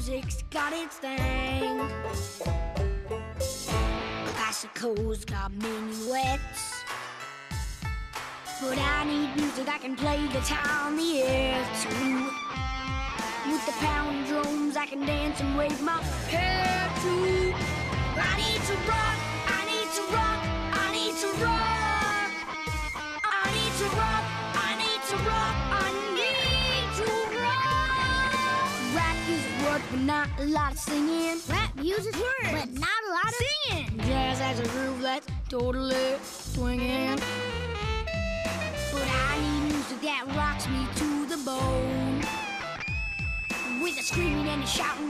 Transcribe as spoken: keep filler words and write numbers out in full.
music's got its thing. Bicycles got minuets, but I need music that can play the town the air too. With the pound drums I can dance and wave my hair too. I need to rock, I need to rock, I need to rock. I need to rock, I need to rock, I need to rock. Rap music work, but not a lot of singing. Rap music work, but not a lot of singing. Jazz has a groove that's totally swinging. But I need music that rocks me to the bone. With a screaming and a shouting